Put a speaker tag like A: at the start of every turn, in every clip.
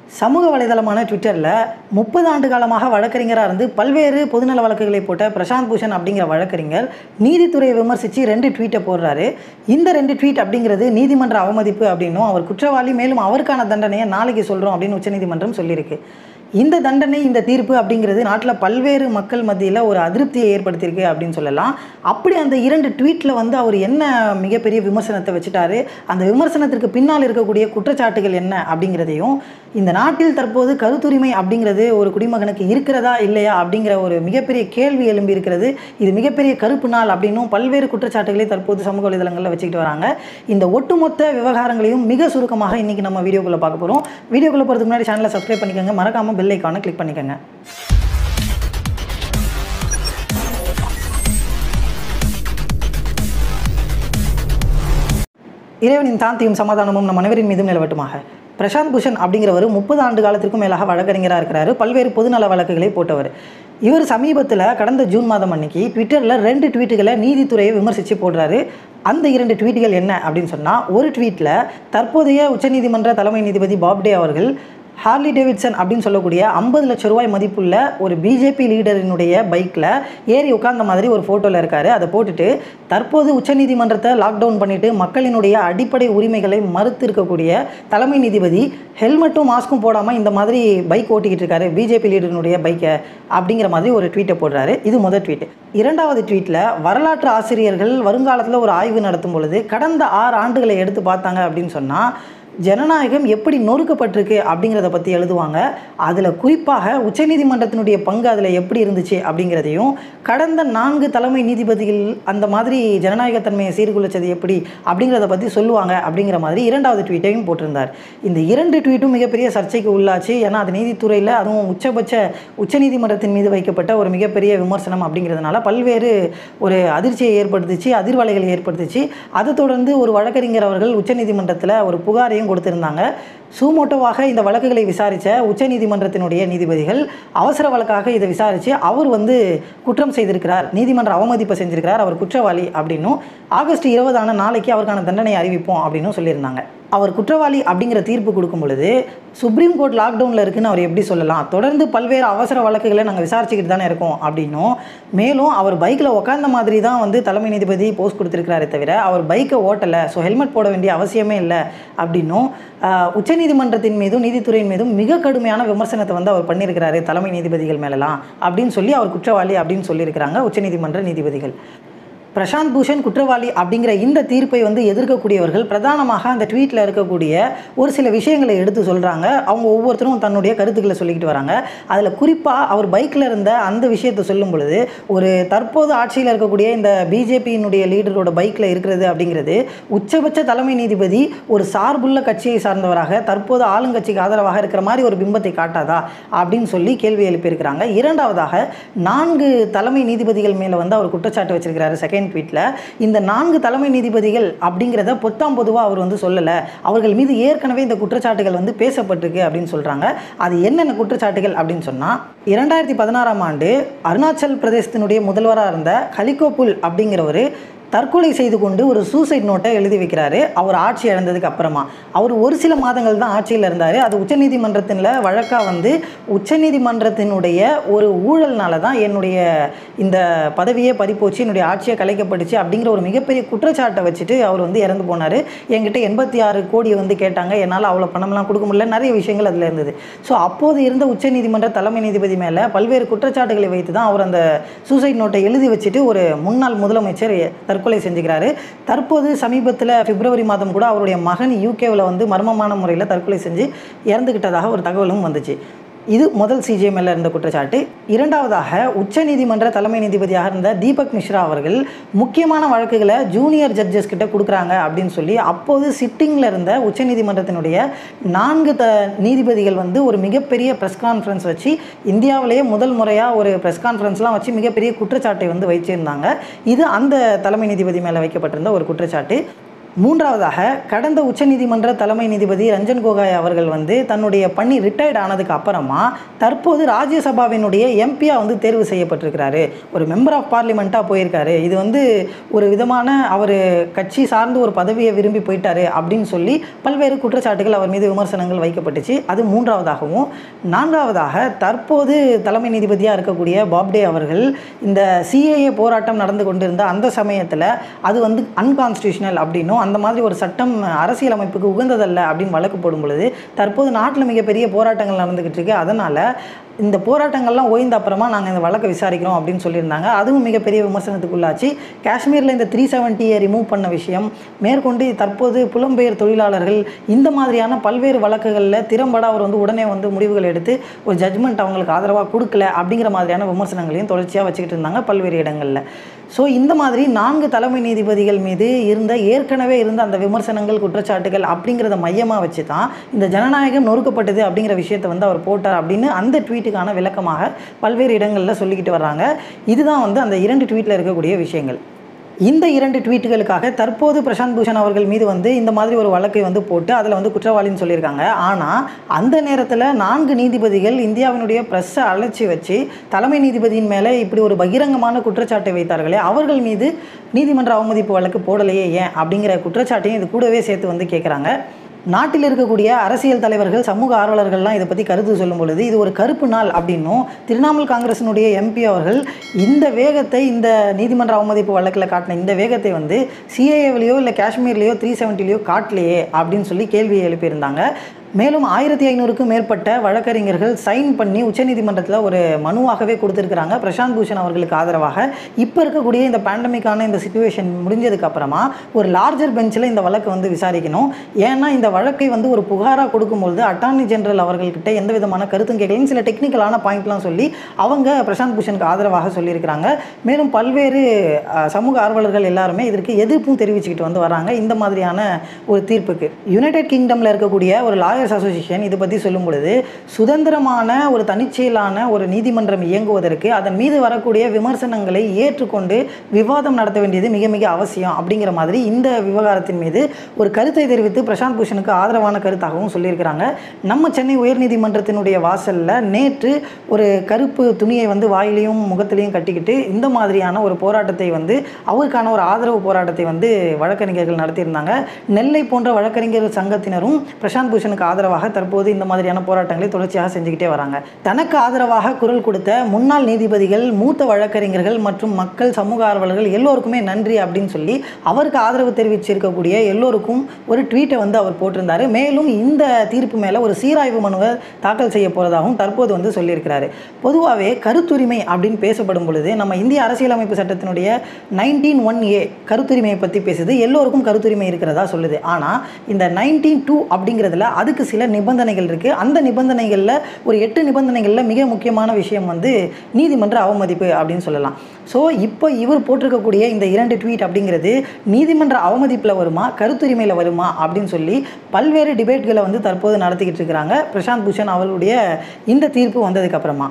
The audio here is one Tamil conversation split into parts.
A: சமூக வலைதளமான ட்விட்டரில் 30 ஆண்டு காலமாக வழக்கறிஞராக இருந்து பல்வேறு பொதுநல வழக்குகளை போட்ட பிரசாந்த் பூஷன் அப்படிங்கிற வழக்கறிஞர் நீதித்துறையை விமர்சித்து 2 ட்வீட்டை போடுறாரு. இந்த 2 ட்வீட் அப்படிங்கிறது நீதிமன்ற அவமதிப்பு அப்படின்னும், அவர் குற்றவாளி, மேலும் அவருக்கான தண்டனையை நாளைக்கு சொல்கிறோம் அப்படின்னு உச்சநீதிமன்றம் சொல்லியிருக்கு. இந்த தண்டனை, இந்த தீர்ப்பு அப்படிங்கிறது நாட்டில் பல்வேறு மக்கள் மத்தியில் ஒரு அதிருப்தியை ஏற்படுத்தியிருக்கு அப்படின்னு சொல்லலாம். அப்படி அந்த 2 ட்வீட்டில் அவர் என்ன மிகப்பெரிய விமர்சனத்தை வச்சுட்டாரு, அந்த விமர்சனத்திற்கு பின்னால் இருக்கக்கூடிய குற்றச்சாட்டுகள் என்ன அப்படிங்கிறதையும், இந்த நாட்டில் தற்போது கருத்துரிமை அப்படிங்கிறது ஒரு குடிமகனுக்கு இருக்கிறதா இல்லையா அப்படிங்கிற ஒரு மிகப்பெரிய கேள்வி எழும்பி இருக்கிறது. இது மிகப்பெரிய கருப்பு நாள் அப்படின்னும் பல்வேறு குற்றச்சாட்டுகளை தற்போது சமூக வலைதளங்களில் வச்சுக்கிட்டு வராங்க. இந்த ஒட்டுமொத்த விவகாரங்களையும் மிக சுருக்கமாக இன்றைக்கி நம்ம வீடியோக்குள்ளே பார்க்க போகிறோம். வீடியோக்குள்ளே போகிறதுக்கு முன்னாடி சேனலை சப்ஸ்கிரைப் பண்ணிக்கோங்க, மறக்காமல் பெல் ஐகானை கிளிக் பண்ணிக்கோங்க. இறைவனின் சாந்தியும் சமாதானமும் நம் அனைவரின் மீதும் நிலவட்டுமாக. பிரசாந்த் பூஷன் அப்படிங்கிறவர் 30 ஆண்டு காலத்திற்கும் மேலாக வழக்கறிஞராக இருக்கிறாரு. பல்வேறு பொதுநல வழக்குகளை போட்டவர். இவர் சமீபத்தில் கடந்த ஜூன் மாதம் அன்னைக்கு ட்விட்டரில் 2 ட்வீட்டுகளை நீதித்துறையை விமர்சித்து போடுறாரு. அந்த 2 ட்வீட்டுகள் என்ன அப்படின்னு சொன்னால், ஒரு ட்வீட்டில் தற்போதைய உச்சநீதிமன்ற தலைமை நீதிபதி பாப்டே அவர்கள் ஹார்லி டேவிட்சன் அப்படின்னு சொல்லக்கூடிய 50 லட்சம் ரூபாய் மதிப்புள்ள ஒரு பிஜேபி லீடரினுடைய பைக்கில் ஏறி உட்கார்ந்த மாதிரி ஒரு ஃபோட்டோவில் இருக்கார். அதை போட்டுட்டு தற்போது உச்சநீதிமன்றத்தை லாக்டவுன் பண்ணிவிட்டு மக்களினுடைய அடிப்படை உரிமைகளை மறுத்து இருக்கக்கூடிய தலைமை நீதிபதி ஹெல்மெட்டும் மாஸ்க்கும் போடாமல் இந்த மாதிரி பைக் ஓட்டிக்கிட்டு இருக்காரு, பிஜேபி லீடரினுடைய பைக்கை அப்படிங்கிற மாதிரி ஒரு ட்வீட்டை போடுறாரு. இது முதல் ட்வீட். இரண்டாவது ட்வீட்டில் வரலாற்று ஆசிரியர்கள் வருங்காலத்தில் ஒரு ஆய்வு நடத்தும் பொழுது கடந்த 6 ஆண்டுகளை எடுத்து பார்த்தாங்க அப்படின்னு சொன்னால், ஜனநாயகம் எப்படி நொறுக்கப்பட்டிருக்கு அப்படிங்கிறத பற்றி எழுதுவாங்க. அதில் குறிப்பாக உச்சநீதிமன்றத்தினுடைய பங்கு அதில் எப்படி இருந்துச்சு அப்படிங்கிறதையும், கடந்த 4 தலைமை நீதிபதிகள் அந்த மாதிரி ஜனநாயகத்தன்மையை சீர்குலைச்சது எப்படி அப்படிங்கிறத பற்றி சொல்லுவாங்க அப்படிங்கிற மாதிரி இரண்டாவது ட்வீட்டையும் போட்டிருந்தார். இந்த 2 ட்வீட்டும் மிகப்பெரிய சர்ச்சைக்கு உள்ளாச்சு. ஏன்னா அது நீதித்துறையில், அதுவும் உச்சநீதிமன்றத்தின் மீது வைக்கப்பட்ட ஒரு மிகப்பெரிய விமர்சனம் அப்படிங்கிறதுனால பல்வேறு ஒரு அதிர்ச்சியை ஏற்படுத்திச்சு, அதிர்வலைகளை ஏற்படுத்திச்சு. அதை தொடர்ந்து ஒரு வழக்கறிஞர் அவர்கள் உச்சநீதிமன்றத்தில் ஒரு புகாரையும் கொடுத்திருந்தாங்க. சூமோட்டோவாக இந்த வழக்குகளை விசாரித்த உச்சநீதிமன்றத்தினுடைய நீதிபதிகள் அவசர வழக்காக இதை விசாரித்து அவர் குற்றம் செய்திருக்கிறார், நீதிமன்ற அவமதிப்பை செஞ்சிருக்கிறார், அவர் குற்றவாளி அப்படின்னும், ஆகஸ்ட் 20 நாளைக்கு அவருக்கான தண்டனை அறிவிப்போம் அப்படின்னு சொல்லியிருந்தாங்க. அவர் குற்றவாளி அப்படிங்கிற தீர்ப்பு கொடுக்கும் பொழுது சுப்ரீம் கோர்ட் லாக்டவுனில் இருக்குன்னு அவர் எப்படி சொல்லலாம்? தொடர்ந்து பல்வேறு அவசர வழக்குகளை நாங்கள் விசாரிச்சுக்கிட்டு தானே இருக்கோம் அப்படின்னும், மேலும் அவர் பைக்கில் உட்கார்ந்த மாதிரி தான் தலைமை நீதிபதி போஸ்ட் கொடுத்துருக்கிறாரே தவிர அவர் பைக்கை ஓட்டலை, ஸோ ஹெல்மெட் போட வேண்டிய அவசியமே இல்லை அப்படின்னும், உச்சநீதிமன்றத்தின் மீதும் நீதித்துறையின் மீதும் மிக கடுமையான விமர்சனத்தை அவர் பண்ணியிருக்கிறாரு தலைமை நீதிபதிகள் மேலலாம் அப்படின்னு சொல்லி அவர் குற்றவாளி அப்படின்னு சொல்லியிருக்கிறாங்க உச்சநீதிமன்ற நீதிபதிகள். பிரசாந்த் பூஷன் குற்றவாளி அப்படிங்கிற இந்த தீர்ப்பை எதிர்க்கக்கூடியவர்கள் பிரதானமாக அந்த ட்வீட்டில் இருக்கக்கூடிய ஒரு சில விஷயங்களை எடுத்து சொல்கிறாங்க. அவங்க ஒவ்வொருத்தரும் தன்னுடைய கருத்துக்களை சொல்லிக்கிட்டு வராங்க. அதில் குறிப்பாக அவர் பைக்கில் இருந்த அந்த விஷயத்தை சொல்லும் பொழுது, ஒரு தற்போது ஆட்சியில் இருக்கக்கூடிய இந்த பிஜேபியினுடைய லீடரோட பைக்கில் இருக்கிறது அப்படிங்கிறது உச்சபட்ச தலைமை நீதிபதி ஒரு சார்புள்ள கட்சியை சார்ந்தவராக தற்போது ஆளுங்கட்சிக்கு ஆதரவாக இருக்கிற மாதிரி ஒரு பிம்பத்தை காட்டாதா அப்படின்னு சொல்லி கேள்வி எழுப்பியிருக்கிறாங்க. இரண்டாவதாக 4 தலைமை நீதிபதிகள் மேலே அவர் குற்றச்சாட்டு வச்சிருக்கிறாரு. செகண்ட் ட்வீட்ல இந்த 4 தலைமை நீதிபதிகள் அப்படிங்கிறத பொதுவாக அவர் சொல்லலை, அவர்கள் மீது ஏற்கனவே இந்த குற்றச்சாட்டுகள் பேசப்பட்டிருக்கு அப்படின்னு சொல்கிறாங்க. அது என்னென்ன குற்றச்சாட்டுகள் அப்படின்னு சொன்னால், 2016 ஆண்டு அருணாச்சல் பிரதேசத்தினுடைய முதல்வராக இருந்த கலிகோபுல் அப்படிங்கிறவர் தற்கொலை செய்து கொண்டு ஒரு சூசைட் நோட்டை எழுதி வைக்கிறாரு. அவர் ஆட்சி இழந்ததுக்கு அப்புறமா அவர் ஒரு சில மாதங்கள் தான் ஆட்சியில் இருந்தார். அது உச்சநீதிமன்றத்தில் வழக்காக உச்சநீதிமன்றத்தினுடைய ஒரு ஊழல்னால தான் என்னுடைய இந்த பதவியே பறிப்போச்சு, என்னுடைய ஆட்சியை கலைக்கப்பட்டுச்சு அப்படிங்கிற ஒரு மிகப்பெரிய குற்றச்சாட்டை வச்சுட்டு அவர் இறந்து போனார். என்கிட்ட 86 கோடி கேட்டாங்க, என்னால் அவ்வளோ பணம்லாம் கொடுக்க முடியல, நிறைய விஷயங்கள் அதில் இருந்தது. ஸோ அப்போது இருந்த உச்சநீதிமன்ற தலைமை நீதிபதி மேலே பல்வேறு குற்றச்சாட்டுகளை வைத்து தான் அவர் அந்த சூசைட் நோட்டை எழுதி வச்சுட்டு ஒரு முன்னாள் முதலமைச்சர் தற்கொலை செஞ்சுக்கிறாரு. தற்போது சமீபத்தில் பிப்ரவரி மாதம் கூட அவருடைய மகன் யூகேவில் மர்மமான முறையில் தற்கொலை செஞ்சு இறந்துக்கிட்டதாக ஒரு தகவலும் வந்துச்சு. இது முதல் சிஜே மேலே இருந்த குற்றச்சாட்டு. இரண்டாவதாக உச்சநீதிமன்ற தலைமை நீதிபதியாக இருந்த தீபக் மிஸ்ரா அவர்கள் முக்கியமான வழக்குகளை ஜூனியர் ஜட்ஜஸ் கிட்ட கொடுக்குறாங்க அப்படின்னு சொல்லி அப்போது சிட்டிங்கில் இருந்த உச்சநீதிமன்றத்தினுடைய 4 நீதிபதிகள் ஒரு மிகப்பெரிய ப்ரெஸ் கான்ஃபரன்ஸ் வச்சு, இந்தியாவிலேயே முதல் முறையாக ஒரு ப்ரெஸ் கான்ஃபரன்ஸ்லாம் வச்சு மிகப்பெரிய குற்றச்சாட்டை வச்சிருந்தாங்க. இது அந்த தலைமை நீதிபதி மேலே வைக்கப்பட்டிருந்த ஒரு குற்றச்சாட்டு. மூன்றாவதாக கடந்த உச்சநீதிமன்ற தலைமை நீதிபதி ரஞ்சன் கோகாய் அவர்கள் தன்னுடைய பணி ரிட்டையர்ட் ஆனதுக்கு அப்புறமா தற்போது ராஜ்யசபாவினுடைய எம்பியாக தேர்வு செய்யப்பட்டிருக்கிறாரு. ஒரு மெம்பர் ஆஃப் பார்லிமெண்ட்டாக போயிருக்காரு. இது ஒரு விதமான அவர் கட்சி சார்ந்து ஒரு பதவியை விரும்பி போயிட்டாரு அப்படின்னு சொல்லி பல்வேறு குற்றச்சாட்டுகள் அவர் மீது விமர்சனங்கள் வைக்கப்பட்டுச்சு. அது மூன்றாவதாகவும், நான்காவதாக தற்போது தலைமை நீதிபதியாக இருக்கக்கூடிய பாப்டே அவர்கள் இந்த சிஏஏ போராட்டம் நடந்து கொண்டிருந்த அந்த சமயத்தில் அது அன்கான்ஸ்டியூஷனல் அப்படின்னும் அந்த மாதிரி ஒரு சட்டம் அரசியலமைப்புக்கு உகந்ததல்ல அப்படின்னு வழக்கு போடும் பொழுது தற்போது நாட்டில் மிகப்பெரிய போராட்டங்கள் நடந்துக்கிட்டு இருக்கு. அதனால் இந்த போராட்டங்கள்லாம் ஓய்ந்த அப்புறமா நாங்கள் இந்த வழக்கை விசாரிக்கிறோம் அப்படின்னு சொல்லியிருந்தாங்க. அதுவும் மிகப்பெரிய விமர்சனத்துக்குள்ளாச்சு. காஷ்மீரில் இந்த 370 ரிமூவ் பண்ண விஷயம் மேற்கொண்டு தற்போது புலம்பெயர் தொழிலாளர்கள் இந்த மாதிரியான பல்வேறு வழக்குகளில் திறம்பட அவர் உடனே முடிவுகள் எடுத்து ஒரு ஜட்ஜ்மெண்ட் அவங்களுக்கு ஆதரவாக கொடுக்கல அப்படிங்கிற மாதிரியான விமர்சனங்களையும் தொடர்ச்சியாக வச்சுக்கிட்டு இருந்தாங்க பல்வேறு இடங்களில். ஸோ இந்த மாதிரி 4 தலைமை நீதிபதிகள் மீது ஏற்கனவே இருந்த அந்த விமர்சனங்கள், குற்றச்சாட்டுகள் அப்படிங்கிறத மையமாக வச்சு தான் இந்த ஜனநாயகம் நொறுக்கப்பட்டது அப்படிங்கிற விஷயத்தை அவர் போட்டார் அப்படின்னு அந்த ட்வீட்டுக்கான விளக்கமாக பல்வேறு இடங்களில் சொல்லிக்கிட்டு வர்றாங்க. இதுதான் அந்த 2 ட்வீட்டில் இருக்கக்கூடிய விஷயங்கள். இந்த 2 ட்வீட்டுகளுக்காக தற்போது பிரசாந்த் பூஷன் அவர்கள் மீது இந்த மாதிரி ஒரு வழக்கை போட்டு அதில் குற்றவாளின்னு சொல்லியிருக்காங்க. ஆனால் அந்த நேரத்தில் 4 நீதிபதிகள் இந்தியாவினுடைய ப்ரெஸ்ஸை அழைச்சி வச்சு தலைமை நீதிபதியின் மேலே இப்படி ஒரு பகிரங்கமான குற்றச்சாட்டை வைத்தார்களே, அவர்கள் மீது நீதிமன்ற அவமதிப்பு வழக்கு போடலையே ஏன் அப்படிங்கிற குற்றச்சாட்டையும் இது கூடவே சேர்த்து கேட்குறாங்க. நாட்டில் இருக்கக்கூடிய அரசியல் தலைவர்கள், சமூக ஆர்வலர்கள்லாம் இதை பற்றி கருத்து சொல்லும் பொழுது இது ஒரு கருப்பு நாள் அப்படின்னும், திரிணாமுல் காங்கிரசினுடைய எம்பி அவர்கள் இந்த வேகத்தை, இந்த நீதிமன்ற அவமதிப்பு வழக்கில் காட்டின இந்த வேகத்தை சிஏஏவிலையோ இல்லை காஷ்மீர்லேயோ 370லையோ காட்டலையே அப்படின்னு சொல்லி கேள்வியை எழுப்பியிருந்தாங்க. மேலும் 1500க்கும் மேற்பட்ட வழக்கறிஞர்கள் சைன் பண்ணி உச்சநீதிமன்றத்தில் ஒரு மனுவாகவே கொடுத்துருக்குறாங்க பிரசாந்த் பூஷன் அவர்களுக்கு ஆதரவாக. இப்போ இருக்கக்கூடிய இந்த பேண்டமிக்கான இந்த சிச்சுவேஷன் முடிஞ்சதுக்கு அப்புறமா ஒரு லார்ஜர் பெஞ்சில் இந்த வழக்கை விசாரிக்கணும். ஏன்னா இந்த வழக்கை ஒரு புகாராக கொடுக்கும்பொழுது அட்டார்னி ஜெனரல் அவர்கள்கிட்ட எந்த விதமான கருத்தும் கேட்கலையும் சில டெக்னிக்கலான பாயிண்ட்லாம் சொல்லி அவங்க பிரசாந்த் பூஷனுக்கு ஆதரவாக சொல்லியிருக்கிறாங்க. மேலும் பல்வேறு சமூக ஆர்வலர்கள் எல்லாருமே இதற்கு எதிர்ப்பும் தெரிவிச்சுக்கிட்டு வராங்க இந்த மாதிரியான ஒரு தீர்ப்புக்கு. யுனைடெட் கிங்டமில் இருக்கக்கூடிய ஒரு அசோசியேஷன் இது பற்றி சொல்லும் பொழுது சுதந்திரமான ஒரு தனிச்செயலான ஒரு நீதிமன்றம் இயங்குவதற்கு அதன் மீது வரக்கூடிய விமர்சனங்களை ஏற்றுக்கொண்டு விவாதம் நடத்த வேண்டியது மிக மிக அவசியம் அப்படிங்கிற மாதிரி இந்த விவகாரத்தின் மீது ஒரு கருத்தை தெரிவித்து பிரசாந்த் பூஷனுக்கு ஆதரவான கருத்தாகவும் சொல்லியிருக்கிறாங்க. நம்ம சென்னை உயர்நீதிமன்றத்தினுடைய வாசலில் நேற்று ஒரு கருப்பு துணியை வாயிலையும் முகத்திலையும் கட்டிக்கிட்டு இந்த மாதிரியான ஒரு போராட்டத்தை அவருக்கான ஒரு ஆதரவு போராட்டத்தை வழக்கறிஞர்கள் நடத்தியிருந்தாங்க. நெல்லை போன்ற வழக்கறிஞர்கள் சங்கத்தினரும் பிரசாந்த் பூஷனுக்கு ஆதரவாக தற்போது இந்த மாதிரியான போராட்டங்களை தொடர்ச்சியாக செஞ்சுக்கிட்டே வராங்க. தனக்கு ஆதரவாக குரல் கொடுத்த முன்னாள் நீதிபதிகள், மூத்த வழக்கறிஞர்கள் மற்றும் மக்கள், சமூக ஆர்வலர்கள் எல்லோருக்குமே நன்றி அப்படின்னு சொல்லி அவருக்கு ஆதரவு தெரிவிச்சிருக்கக்கூடிய எல்லோருக்கும் ஒரு ட்வீட்டை அவர் போட்டிருந்தாரு. மேலும் இந்த தீர்ப்பு மேலே ஒரு சீராய்வு மனுவை தாக்கல் செய்ய போகிறதாகவும் தற்போது சொல்லியிருக்கிறாரு. பொதுவாகவே கருத்துரிமை அப்படின்னு பேசப்படும் பொழுது நம்ம இந்திய அரசியலமைப்பு சட்டத்தினுடைய 19(1)A கருத்துரிமையை பற்றி பேசுது. எல்லோருக்கும் கருத்துரிமை இருக்கிறதா சொல்லுது. ஆனால் இந்த 19(2) அப்படிங்கிறதுல அதுக்கு சில நிபந்தனைகள் இருக்குது. அந்த நிபந்தனைகளில் ஒரு 8 நிபந்தனைகளில் மிக முக்கியமான விஷயம் நீதிமன்ற அவமதிப்பு அப்படின்னு சொல்லலாம். ஸோ இப்போ இவர் போட்டிருக்கக்கூடிய இந்த 2 ட்வீட் அப்படிங்கிறது நீதிமன்ற அவமதிப்பில் வருமா, கருத்துரிமையில் வருமா அப்படின்னு சொல்லி பல்வேறு டிபேட்களை தற்போது நடத்திக்கிட்டு இருக்கிறாங்க. பிரசாந்த் பூஷன் அவர்களுடைய இந்த தீர்ப்பு வந்ததுக்கப்புறமா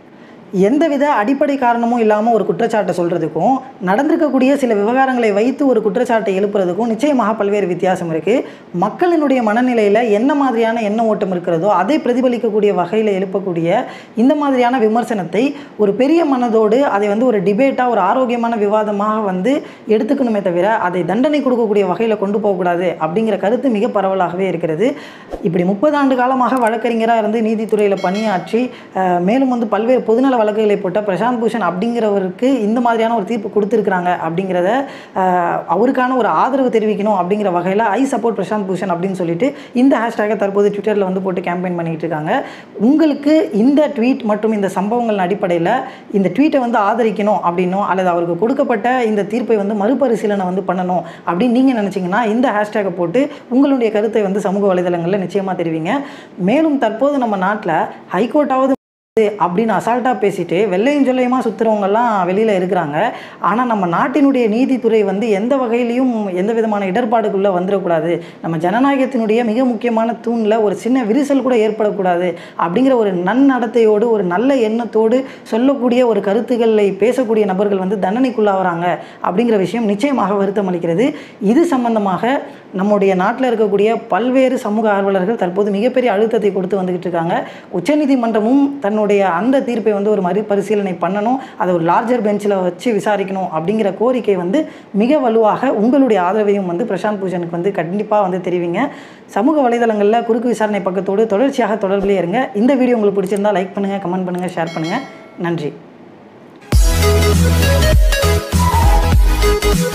A: எந்தவித அடிப்படை காரணமும் இல்லாமல் ஒரு குற்றச்சாட்டை சொல்கிறதுக்கும் நடந்திருக்கக்கூடிய சில விவகாரங்களை வைத்து ஒரு குற்றச்சாட்டை எழுப்புறதுக்கும் நிச்சயமாக பல்வேறு வித்தியாசம் இருக்குது. மக்களினுடைய மனநிலையில் என்ன மாதிரியான எண்ண ஓட்டம் இருக்கிறதோ அதை பிரதிபலிக்கக்கூடிய வகையில் எழுப்பக்கூடிய இந்த மாதிரியான விமர்சனத்தை ஒரு பெரிய மனதோடு அதை ஒரு டிபேட்டாக, ஒரு ஆரோக்கியமான விவாதமாக எடுத்துக்கணுமே தவிர அதை தண்டனை கொடுக்கக்கூடிய வகையில் கொண்டு போகக்கூடாது அப்படிங்கிற கருத்து மிக பரவலாகவே இருக்கிறது. இப்படி 30 ஆண்டு காலமாக வழக்கறிஞராக இருந்து நீதித்துறையில் பணியாற்றி மேலும் பல்வேறு பொதுநல வழக்குகளை போட்ட பிரசாந்த் பூஷன் அப்படிங்கிறவருக்கு இந்த மாதிரியான ஒரு தீர்ப்பு கொடுத்துருக்குறாங்க அப்படிங்கிறத அவருக்கான ஒரு ஆதரவு தெரிவிக்கணும் அப்படிங்கிற வகையில் ஐ சப்போர்ட் பிரசாந்த் பூஷன் அப்படின்னு சொல்லிட்டு இந்த ஹேஷ்டேகை தற்போது ட்விட்டரில் போட்டு கேம்பெயின் பண்ணிக்கிட்டு இருக்காங்க. உங்களுக்கு இந்த ட்வீட் மற்றும் இந்த சம்பவங்கள் அடிப்படையில் இந்த ட்வீட்டை ஆதரிக்கணும் அப்படின்னோ அல்லது அவருக்கு கொடுக்கப்பட்ட இந்த தீர்ப்பை மறுபரிசீலனை பண்ணணும் அப்படின்னு நீங்கள் நினச்சிங்கன்னா இந்த ஹேஷ்டேகை போட்டு உங்களுடைய கருத்தை சமூக வலைதளங்களில் நிச்சயமாக தெரிவிங்க. மேலும் தற்போது நம்ம நாட்டில் ஹைகோர்ட்டாவது அப்படின்னு அசால்ட்டாக பேசிட்டு வெள்ளையும் சொல்லையுமா சுற்றுறவங்கெல்லாம் வெளியில் இருக்கிறாங்க. ஆனால் நம்ம நாட்டினுடைய நீதித்துறை வந்து எந்த வகையிலையும் எந்த விதமான இடர்பாடுக்குள்ளே வந்துடக்கூடாது, நம்ம ஜனநாயகத்தினுடைய மிக முக்கியமான தூணில் ஒரு சின்ன விரிசல் கூட ஏற்படக்கூடாது அப்படிங்கிற ஒரு நன்னடத்தையோடு ஒரு நல்ல எண்ணத்தோடு சொல்லக்கூடிய ஒரு கருத்துக்களை பேசக்கூடிய நபர்கள் வந்து தண்டனைக்குள்ளாகிறாங்க அப்படிங்கிற விஷயம் நிச்சயமாக வருத்தம் அளிக்கிறது. இது சம்பந்தமாக நம்முடைய நாட்டில் இருக்கக்கூடிய பல்வேறு சமூக ஆர்வலர்கள் தற்போது மிகப்பெரிய அழுத்தத்தை கொடுத்து வந்துக்கிட்டு இருக்காங்க. உச்சநீதிமன்றமும் தன்னுடைய அந்த தீர்ப்பை வந்து ஒரு மறுபரிசீலனை பண்ணணும், அதை ஒரு லார்ஜர் பெஞ்சில் வச்சு விசாரிக்கணும் அப்படிங்கிற கோரிக்கை வந்து மிக வலுவாக உங்களுடைய ஆதரவையும் வந்து பிரசாந்த் பூஷனுக்கு வந்து கண்டிப்பாக வந்து தெரிவிங்க. சமூக வலைதளங்களில் குறுக்கு விசாரணை பக்கத்தோடு தொடர்ச்சியாக தொடர்பிலே இருங்க. இந்த வீடியோ உங்களுக்கு பிடிச்சிருந்தால் லைக் பண்ணுங்கள், கமெண்ட் பண்ணுங்கள், ஷேர் பண்ணுங்கள். நன்றி.